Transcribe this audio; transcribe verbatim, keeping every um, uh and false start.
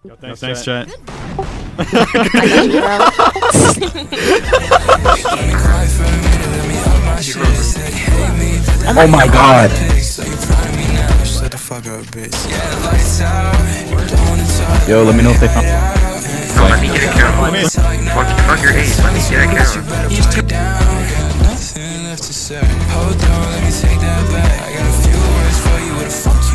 Yo, thanks, Yo, thanks chat. chat. Oh my god. Yo, let me know if they found. No, let me get a camera. Fuck, fuck your ace. Let me get a camera. Nothing left to say. Hold on, let me take that back. I got a few words for you. What the fuck?